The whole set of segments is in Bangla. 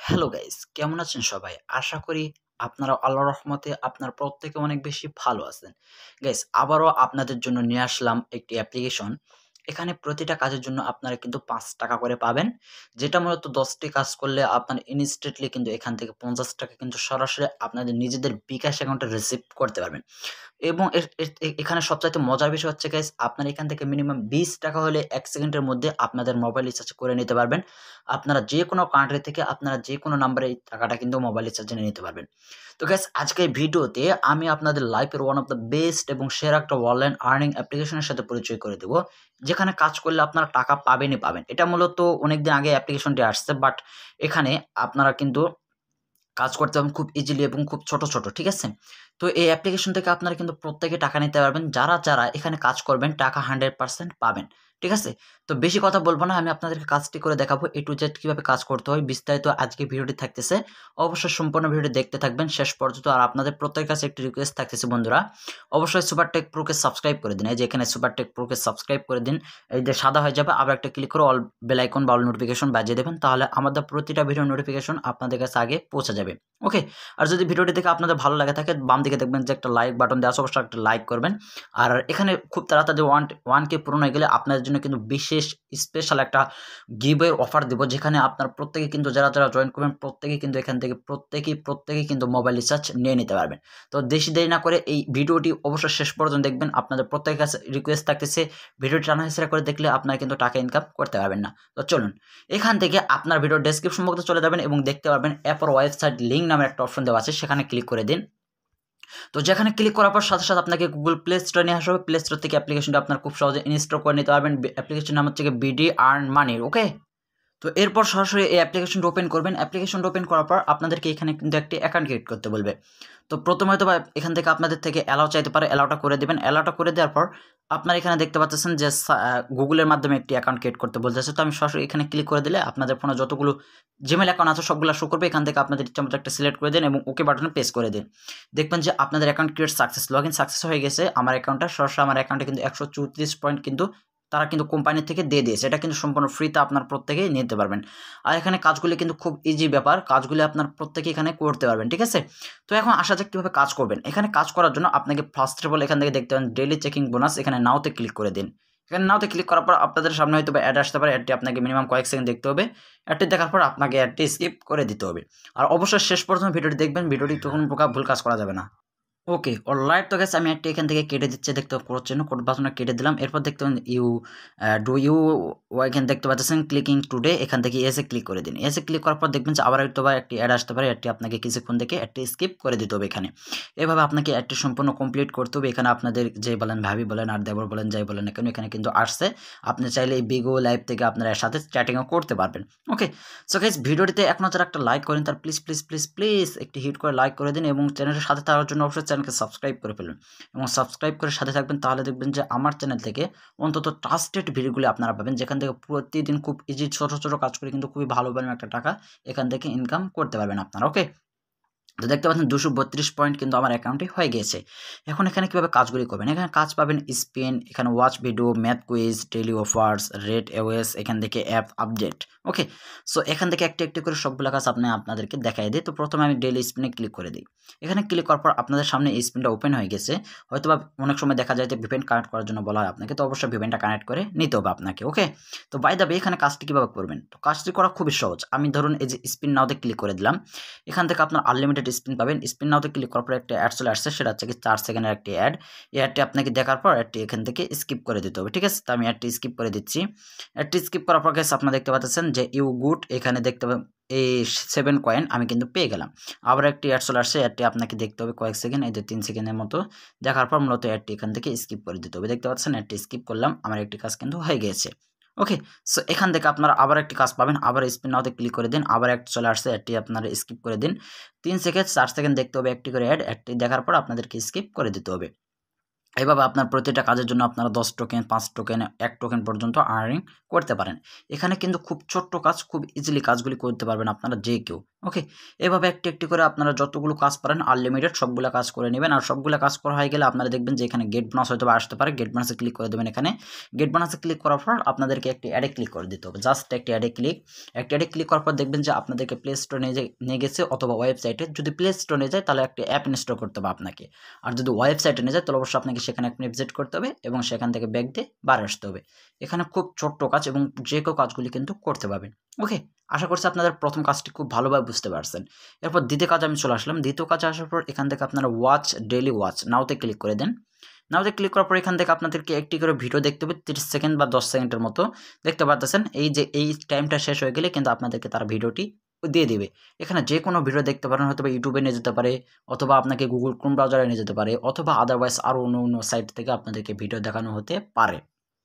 হ্যালো গাইস, কেমন আছেন সবাই? আশা করি আপনারা আল্লাহর রহমতে আপনার প্রত্যেকে অনেক বেশি ভালো আছেন। গাইস, আবারও আপনাদের জন্য নিয়ে আসলাম একটি অ্যাপ্লিকেশন। এখানে প্রতিটা কাজের জন্য আপনারা কিন্তু ৳৫ করে পাবেন। যেটা মূলত ১০ টি কাজ করলে আপনার ইনস্ট্যান্টলি কিন্তু এখান থেকে ৳৫০ কিন্তু সরাসরি আপনাদের নিজেদের বিকাশ অ্যাকাউন্টে রিসিভ করতে পারবেন। এবং এখানে সবচাইতে মজার বিষয় হচ্ছে গাইস, আপনারা এখান থেকে মিনিমাম ৳২০ হলে ১ সেকেন্ডের মধ্যে আপনাদের মোবাইল রিচার্জ করে নিতে পারবেন। আপনারা যেকোনো কান্ট্রি থেকে আপনারা যেকোনো নাম্বারে এই টাকাটা কিন্তু মোবাইল রিচার্জে নিয়ে নিতে পারবেন। তো গাইস, আজকের ভিডিওতে আমি আপনাদের লাইফের ওয়ান অফ দ্য বেস্ট এবং সেরা একটা অনলাইন আর্নিং অ্যাপ্লিকেশনের সাথে পরিচয় করে দেব। যেখানে কাজ করলে আপনারা টাকা পাবেনই পাবেন। এটা মূলত অনেকদিন আগে অ্যাপ্লিকেশনটি আসছে, বাট এখানে আপনারা কিন্তু কাজ করতে পারবেন খুব ইজিলি এবং খুব ছোট, ছোট, ঠিক আছে? তো এই অ্যাপ্লিকেশন থেকে আপনারা কিন্তু প্রত্যেকে টাকা নিতে পারবেন। যারা এখানে কাজ করবেন টাকা 100% পাবেন। ঠিক আছে? তো বেশি কথা বলব না। আমি আপনাদেরকে কাজটি করে দেখাবো A to Z কিভাবে কাজ করতে হয় বিস্তারিত আজকে ভিডিওটি থাকতেছে। অবশ্যই সম্পূর্ণ ভিডিওটি দেখতে থাকবেন শেষ পর্যন্ত। আর আপনাদের প্রত্যেকের কাছে একটি রিকোয়েস্ট থাকতেছে বন্ধুরা, অবশ্যই সুপার টেক প্রোকে সাবস্ক্রাইব করে দিন। এই যে এখানে সুপার টেক প্রোকে সাবস্ক্রাইব করে দিন। এই যে সাদা হয়ে যাবে, আবার একটা ক্লিক করে অল বেল আইকন বা অল নোটিফিকেশন বাজিয়ে দেবেন। তাহলে আমাদের প্রতিটা ভিডিও নোটিফিকেশন আপনাদের কাছে আগে পৌঁছে যাবে। ওকে? আর যদি ভিডিওটি দেখে আপনাদের ভালো লাগে থাকে, বাম দিকে দেখবেন যে একটা লাইক বাটন দেওয়া আছে, অবশ্যই একটা লাইক করবেন। আর এখানে খুব তাড়াতাড়ি 1K পূরণ হয়ে গেলে আপনাদের জন্য কিন্তু বিশেষ স্পেশাল একটা গিভওয়ে অফার দিব, যেখানে আপনার প্রত্যেকে কিন্তু যারা জয়েন করবেন প্রত্যেকেই কিন্তু এখান থেকে প্রত্যেকেই কিন্তু মোবাইল রিচার্জ নিয়ে নিতে পারবেন। তো বেশি দেরি না করে এই ভিডিওটি অবশ্যই শেষ পর্যন্ত দেখবেন। আপনাদের প্রত্যেকের কাছে রিকোয়েস্ট থাকতেছে ভিডিওটি টানাহেঁচড়া করে দেখলে আপনারা কিন্তু টাকা ইনকাম করতে পারবেন না। তো চলুন, এখান থেকে আপনার ভিডিও ডেসক্রিপশন বক্সে চলে যাবেন এবং দেখতে পারবেন অ্যাপের ওয়েবসাইট লিঙ্ক নামের একটা অপশন দেওয়া আছে, সেখানে ক্লিক করে দিন। তো যেখানে ক্লিক করার পর সাথে আপনাকে গুগল প্লে স্টোরে নিয়ে আসা হবে। প্লে স্টোর থেকে অ্যাপ্লিকেশনটা আপনার খুব সহজে ইনস্টল করে নিতে পারবেন। অ্যাপ্লিকেশন নাম হচ্ছে বিডি আর্ন মানি। ওকে? তো এরপর সরাসরি এই অ্যাপ্লিকেশনটা ওপেন করবেন। অ্যাপ্লিকেশনটা ওপেন করার পর আপনাদেরকে এখানে কিন্তু একটি অ্যাকাউন্ট ক্রিয়েট করতে বলবে। তো প্রথমে হয়তোবা এখান থেকে আপনাদের থেকে অ্যালাউ চাইতে পারে, অ্যালাউটা করে দিবেন। অ্যালাউটা করে দেওয়ার পর আপনারা এখানে দেখতে পাচ্ছেন যে গুগলের মাধ্যমে একটি অ্যাকাউন্ট ক্রিয়েট করতে বলতেছে। তো আমি সরাসরি এখানে ক্লিক করে দিলে আপনাদের ফোনে যতগুলো জিমেইল অ্যাকাউন্ট আছে সবগুলো শো করবে। এখান থেকে আপনাদের ইচ্ছামতো একটা সিলেক্ট করে দিন এবং ওকে বাটনে প্রেস করে দিন। দেখবেন যে আপনাদের account create success, login success হয়ে গেছে। আমার অ্যাকাউন্টটা সরাসরি আমার অ্যাকাউন্টে কিন্তু 134 পয়েন্ট কিন্তু তারা কিন্তু কোম্পানি থেকে দিয়ে দিয়েছে। এটা কিন্তু সম্পূর্ণ ফ্রিতে আপনার প্রত্যেকেই নিতে পারবেন। আর এখানে কাজগুলি কিন্তু খুব ইজি ব্যাপার। কাজগুলি আপনার প্রত্যেকেই এখানে করতে পারবেন। ঠিক আছে? তো এখন আসা যাক কীভাবে কাজ করবেন। এখানে কাজ করার জন্য আপনাকে ফার্স্ট অফ অল এখান থেকে দেখতে পাবেন ডেইলি চেকিং বোনাস। এখানে নাওতে ক্লিক করে দিন। এখানে নাওতে ক্লিক করার পর আপনাদের সামনে হয়তো অ্যাড আসতে পারে। অ্যাডটি আপনাকে মিনিমাম কয়েক সেকেন্ড দেখতে হবে। অ্যাডটি দেখার পর আপনাকে অ্যাডটি স্কিপ করে দিতে হবে। আর অবশ্যই শেষ পর্যন্ত ভিডিওটি দেখবেন। ভিডিওটি কোনো প্রকার ভুল কাজ করা যাবে না। ওকে, অলরাইট। তো গাইস, আমি একটা এখান থেকে কেটে দিচ্ছি, দেখতে পাচ্ছেন কোড বাটনটা কেটে দিলাম। এরপর দেখতে পাবেন ডু ইউ এখানে দেখতে পাচ্ছেন ক্লিকিং টুডে, এখান থেকে এসে ক্লিক করে দিন। এসে ক্লিক করার পর দেখবেন যে আবার হয়তো বা একটি অ্যাড আসতে পারে। অ্যাডটি আপনাকে কিছুক্ষণ দেখে অ্যাডটি স্কিপ করে দিতে হবে এখানে। এভাবে আপনাকে অ্যাডটি সম্পূর্ণ কমপ্লিট করতে হবে। এখানে আপনাদের যে বলেন ভাবি বলেন আর দেবর বলেন যাই বলেন না কেন, এখানে কিন্তু আসছে। আপনি চাইলে এই বিগো লাইভ থেকে আপনারা এর সাথে চ্যাটিংও করতে পারবেন। ওকে? সো গাইস, ভিডিওটিতে এখনও যারা একটা লাইক করেন তার প্লিজ একটি হিট করে লাইক করে দিন এবং চ্যানেলের সাথে থাকার জন্য অবশ্যই চ্যানেলকে সাবস্ক্রাইব করে ফেলুন এবং সাবস্ক্রাইব করে সাথে থাকবেন। তাহলে দেখবেন যে আমার চ্যানেল থেকে অন্তত ট্রাস্টেড ভিডিওগুলি আপনারা পাবেন, যেখান থেকে প্রতিদিন খুব ইজি ছোট কাজ করে কিন্তু খুবই ভালো পরিমাণে একটা টাকা এখান থেকে ইনকাম করতে পারবেন আপনারা। ওকে? তো দেখতে পাচ্ছেন 232 পয়েন্ট কিন্তু আমার অ্যাকাউন্টে হয়ে গিয়েছে। এখন এখানে কীভাবে কাজগুলি করবেন, এখানে কাজ পাবেন স্পিন, এখানে watch video, math quiz, daily offers, rate এওএস, এখান থেকে অ্যাপ আপডেট। ওকে? সো এখান থেকে একটি করে সবগুলো কাজ আপনাদেরকে দেখাই দিই। তো প্রথমে আমি ডেইলি স্পিনে ক্লিক করে দিই। এখানে ক্লিক করার পর আপনাদের সামনে এই স্পিনটা ওপেন হয়ে গেছে। হয়তোবা অনেক সময় দেখা যায় যে ভিপেন কানেক্ট করার জন্য বলা হয় আপনাকে, তো অবশ্যই ভিপেনটা কানেক্ট করে নিতে হবে আপনাকে। ওকে? তো বাই দ্য ওয়ে, এখানে কাজটি কীভাবে করবেন, তো কাজটি করা খুবই সহজ। আমি ধরুন এই যে স্পিন নাওতে ক্লিক করে দিলাম। এখান থেকে আপনার আনলিমিটেড স্পিন পাবেন। স্পিন নাওতে ক্লিক করার পর একটা অ্যাড চলে আসছে, সেটা হচ্ছে কি 4 সেকেন্ডের একটি অ্যাড। এই অ্যাডটি আপনাকে দেখার পর অ্যাডটি এখান থেকে স্কিপ করে দিতে হবে। ঠিক আছে? তো আমি অ্যাডটি স্কিপ করে দিচ্ছি। অ্যাডটি স্কিপ করার পর গাইস আপনারা দেখতে পাচ্ছেন যে ইউ গুড, এখানে দেখতে পাবেন এই 7 কয়েন আমি কিন্তু পেয়ে গেলাম। আবার একটি অ্যাড চলে আসছে, অ্যাডটি আপনাকে দেখতে হবে কয়েক সেকেন্ড, এই যে 3 সেকেন্ডের মতো। দেখার পর মূলত অ্যাডটি এখান থেকে স্কিপ করে দিতে হবে। দেখতে পাচ্ছেন অ্যাডটি স্কিপ করলাম, আমার একটি কাজ কিন্তু হয়ে গিয়েছে। ওকে? সো এখান থেকে আপনারা আবার একটি কাজ পাবেন, আবার স্পিন নাওতে ক্লিক করে দিন। আবার অ্যাড চলে আসছে, অ্যাডটি আপনারা স্কিপ করে দিন। 3 সেকেন্ড 4 সেকেন্ড দেখতে হবে একটি করে অ্যাডটি দেখার পর আপনাদেরকে স্কিপ করে দিতে হবে। এভাবে আপনার প্রতিটা কাজের জন্য আপনারা 10 টোকেন, 5 টোকেন, 1 টোকেন পর্যন্ত আর্নিং করতে পারেন। এখানে কিন্তু খুব ছোট্ট কাজ, খুব ইজিলি কাজগুলি করতে পারবেন আপনারা যে কেউ। ওকে, এভাবে একটি করে আপনারা যতগুলো কাজ পারেন আনলিমিটেড সবগুলা কাজ করে নেবেন। আর সবগুলা কাজ করা হয়ে গেলে আপনারা দেখবেন যে এখানে গেট বোনাস হয়তো আসতে পারে। গেট বোনাসে ক্লিক করে দেবেন। এখানে গেট বোনাসে ক্লিক করার পর আপনাদেরকে একটি অ্যাডে ক্লিক করে দিতে হবে। জাস্ট একটি অ্যাডে ক্লিক করার পর দেখবেন যে আপনাদেরকে প্লে স্টোরে নিয়ে গেছে অথবা ওয়েবসাইটে। যদি প্লে স্টোরে নিয়ে যায় তাহলে একটি অ্যাপ ইনস্টল করতে হবে আপনাকে। আর যদি ওয়েবসাইটে নিয়ে যায় তাহলে অবশ্যই আপনাকে সেখানে এক মিনিট ভিজিট করতে হবে এবং সেখান থেকে ব্যাক দিয়ে বার আসতে হবে। এখানে খুব ছোট্ট কাজ এবং যে কেউ কাজগুলি কিন্তু করতে পারবেন। ওকে, আশা করছি আপনাদের প্রথম কাজটি খুব ভালোভাবে বুঝতে পারছেন। এরপর দ্বিতীয় কাজে আমি চলে আসলাম। দ্বিতীয় কাজে আসার পর এখান থেকে আপনারা ডেইলি ওয়াচ নাওতে ক্লিক করে দেন। নাওতে ক্লিক করার পর এখান থেকে আপনাদেরকে একটি করে ভিডিও দেখতে হবে 30 সেকেন্ড বা 10 সেকেন্ডের মতো। দেখতে পারতেছেন এই যে এই টাইমটা শেষ হয়ে গেলে কিন্তু আপনাদেরকে তারা ভিডিওটি দিয়ে দিবে। এখানে যে কোনো ভিডিও দেখতে পারেন, হয়তো বা ইউটিউবে নিয়ে যেতে পারে অথবা আপনাকে গুগল ক্রোম ব্রাউজারে নিয়ে যেতে পারে অথবা আদারওয়াইজ আরও অন্য সাইট থেকে আপনাদেরকে ভিডিও দেখানো হতে পারে।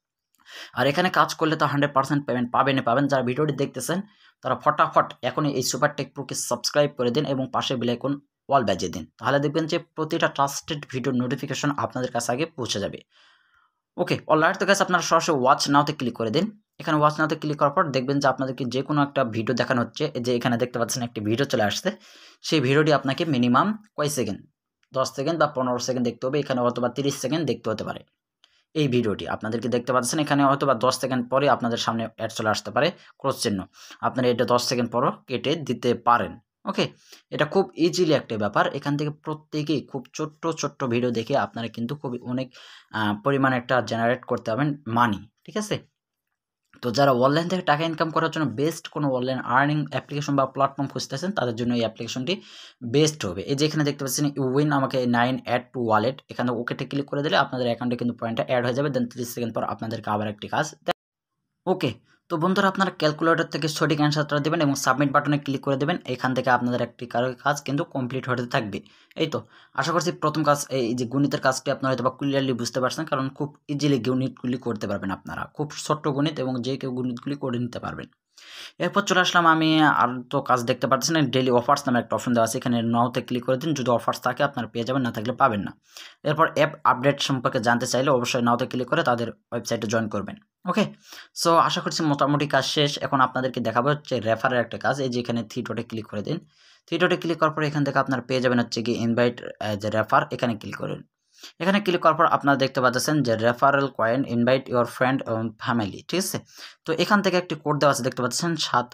আর এখানে কাজ করলে তো 100% পেমেন্ট পাবেন। যারা ভিডিওটি দেখতেছেন তারা ফটাফট এখনই এই সুপার টেক প্রোকে সাবস্ক্রাইব করে দিন এবং পাশে বেল আইকন অল বাজিয়ে দিন। তাহলে দেখবেন যে প্রতিটা ট্রাস্টেড ভিডিওর নোটিফিকেশন আপনাদের কাছে আগে পৌঁছে যাবে। ওকে, অলরাইট, তো গাইস আপনারা সরাসরি ওয়াচ নাওতে ক্লিক করে দিন। এখানে ওয়াচ নাওতে ক্লিক করার পর দেখবেন যে আপনাদেরকে যে কোনো একটা ভিডিও দেখানো হচ্ছে। যে এখানে দেখতে পাচ্ছেন একটি ভিডিও চলে আসছে। সেই ভিডিওটি আপনাকে মিনিমাম কয় সেকেন্ড, 10 সেকেন্ড বা 15 সেকেন্ড দেখতে হবে। এখানে অথবা 30 সেকেন্ড দেখতে হতে পারে। এই ভিডিওটি আপনাদেরকে দেখতে পাচ্ছেন এখানে হয়তো বা 10 সেকেন্ড পরে আপনাদের সামনে অ্যাড চলে আসতে পারে ক্রস চিহ্ন। আপনারা এটা 10 সেকেন্ড পরও কেটে দিতে পারেন। ওকে, এটা খুব ইজিলি একটা ব্যাপার। এখান থেকে প্রত্যেকেই খুব ছোট্ট ভিডিও দেখে আপনারা কিন্তু খুবই অনেক পরিমাণে একটা জেনারেট করতে পারবেন মানি। ঠিক আছে? তো যারা অনলাইন থেকে টাকা ইনকাম করার জন্য বেস্ট কোনো অনলাইন আর্নিং অ্যাপ্লিকেশন বা প্ল্যাটফর্ম খুঁজতেছেন তাদের জন্য এই অ্যাপ্লিকেশনটি বেস্ট হবে। এই যে এখানে দেখতে পাচ্ছেন উইন আমাকে 9 অ্যাড টু ওয়ালেট, এখানে ওকেতে ক্লিক করে দিলে আপনাদের অ্যাকাউন্টে কিন্তু পয়েন্টটা অ্যাড হয়ে যাবে। দেন 30 সেকেন্ড পর আপনাদেরকে আবার একটি কাজ। ওকে, তো বন্ধুরা আপনারা ক্যালকুলেটর থেকে সঠিক অ্যান্সারটা দেবেন এবং সাবমিট বাটনে ক্লিক করে দেবেন। এখান থেকে আপনাদের একটি কাজ কিন্তু কমপ্লিট হতে থাকবে। এই তো, আশা করছি প্রথম কাজ এই যে গণিতের কাজটি আপনারা হয়তো বা ক্লিয়ারলি বুঝতে পারছেন, কারণ খুব ইজিলি গণিতগুলি করতে পারবেন আপনারা। খুব ছোট্ট গণিত এবং যে কেউ গণিতগুলি করে নিতে পারবেন। এরপর চলে আসলাম আমি আর তো কাজ দেখতে পাচ্ছেন না, ডেইলি অফার্স নামে একটা অপশন দেওয়া আছে। এখানে নাওতে ক্লিক করে দিন। যদি অফার্স থাকে আপনারা পেয়ে যাবেন, না থাকলে পাবেন না। এরপর অ্যাপ আপডেট সম্পর্কে জানতে চাইলে অবশ্যই নাওতে ক্লিক করে তাদের ওয়েবসাইটে জয়েন করবেন। ওকে, সো আশা করছি মোটামুটি কাজ শেষ। এখন আপনাদেরকে দেখাবো হচ্ছে রেফারের একটা কাজ। এই যে এখানে থ্রি ডটে ক্লিক করে দিন। থ্রি ডটে ক্লিক করার পর এখান থেকে আপনারা পেয়ে যাবেন হচ্ছে কি ইনভাইট যে রেফার, এখানে ক্লিক করুন। এখানে ক্লিক করার পর আপনারা দেখতে পাচ্ছেন যে referral coin invite your friend এবং ফ্যামিলি। ঠিক আছে? তো এখান থেকে একটি কোড দেওয়া আছে দেখতে পাচ্ছেন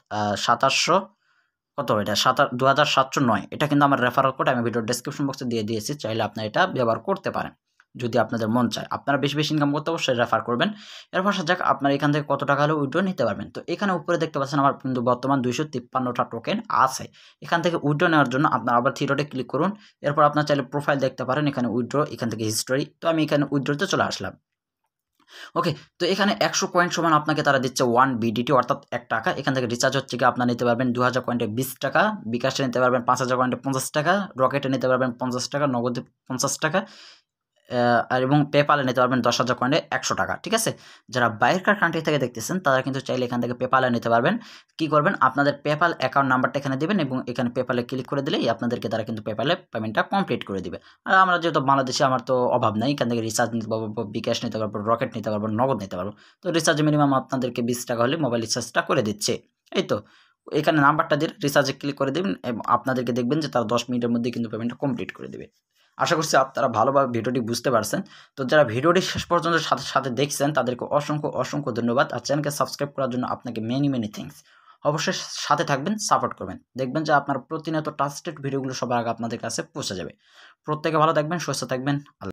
2700 কত এটা 2709। এটা কিন্তু আমার রেফারেল কোড আমি ভিডিওর ডেসক্রিপশন বক্সে দিয়ে দিয়েছি। চাইলে আপনারা এটা ব্যবহার করতে পারেন যদি আপনাদের মন চায়। আপনারা বেশি ইনকাম করতে অবশ্যই রেফার করবেন। এরপর যাক আপনারা এখান থেকে কত টাকা হলে উইথড্র নিতে পারবেন। তো এখানে উপরে দেখতে পাচ্ছেন আমার কিন্তু বর্তমান 253টা টোকেন আছে। এখান থেকে উইথড্র নেওয়ার জন্য আপনারা আবার থ্রি ডটে ক্লিক করুন। এরপর আপনারা চাইলে প্রোফাইল দেখতে পারেন, এখানে উইথড্র, এখান থেকে হিস্টোরি। তো আমি এখানে উইথড্রতে চলে আসলাম। ওকে, তো এখানে 100 পয়েন্ট সমান আপনাকে তারা দিচ্ছে 1 বিডিটি অর্থাৎ 1 টাকা। এখান থেকে রিচার্জ হচ্ছে কি আপনারা নিতে পারবেন 2000 পয়েন্টে 20 টাকা, বিকাশে নিতে পারবেন 5000 পয়েন্টে 50 টাকা, রকেটে নিতে পারবেন 50 টাকা, নগদে 50 টাকা আর এবং পেপালে নিতে পারবেন 10,000 পয়েন্টে 100 টাকা। ঠিক আছে? যারা বাইরেকার কান্ট্রি থেকে দেখতেছেন তারা কিন্তু চাইলে এখান থেকে পেপালে নিতে পারবেন। কি করবেন? আপনাদের পেপাল অ্যাকাউন্ট নাম্বারটা এখানে দিবেন এবং এখানে পেপালে ক্লিক করে দিলেই আপনাদেরকে তারা কিন্তু পেপালে পেমেন্টটা কমপ্লিট করে দিবে। আর আমরা যেহেতু বাংলাদেশে আমার তো অভাব নাই, এখান থেকে রিচার্জ নিতে পারবো, বিকাশ নিতে পারবো, রকেট নিতে পারবো, নগদ নিতে পারবো। তো রিচার্জে মিনিমাম আপনাদেরকে 20 টাকা হলে মোবাইল রিচার্জটা করে দিচ্ছে। এই তো, এখানে নাম্বারটা দিয়ে রিচার্জে ক্লিক করে দিবেন এবং আপনাদেরকে দেখবেন যে তারা 10 মিনিটের মধ্যে কিন্তু পেমেন্টটা কমপ্লিট করে দিবে। আশা করছি আপনারা ভালোভাবে ভিডিওটি বুঝতে পারছেন। তো যারা ভিডিওটি শেষ পর্যন্ত সাথে দেখছেন তাদেরকে অসংখ্য ধন্যবাদ। আর চ্যানেলকে সাবস্ক্রাইব করার জন্য আপনাকে মেনি থ্যাঙ্কস। অবশ্যই সাথে থাকবেন, সাপোর্ট করবেন। দেখবেন যে আপনার প্রতিনিয়ত ট্রাস্টেড ভিডিওগুলো সবার আগে আপনাদের কাছে পৌঁছে যাবে। প্রত্যেকে ভালো থাকবেন, সুস্থ থাকবেন।